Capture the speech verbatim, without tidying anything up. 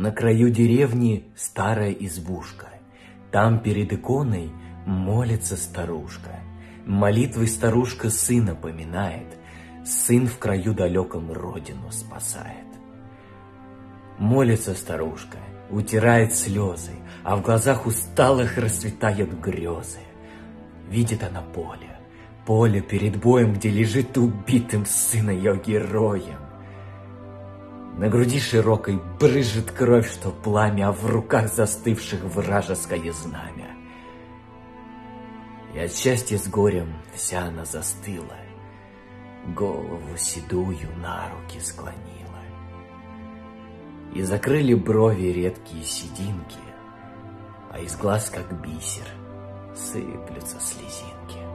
На краю деревни старая избушка. Там перед иконой молится старушка. Молитвой старушка сына поминает, сын в краю далеком родину спасает. Молится старушка, утирает слезы, а в глазах усталых расцветают грезы. Видит она поле, поле перед боем, где лежит убитым сын ее героем. На груди широкой брызжет кровь, что пламя, а в руках застывших вражеское знамя. И от счастья с горем вся она застыла, голову седую на руки склонила. И закрыли брови редкие сединки, а из глаз, как бисер, сыплются слезинки.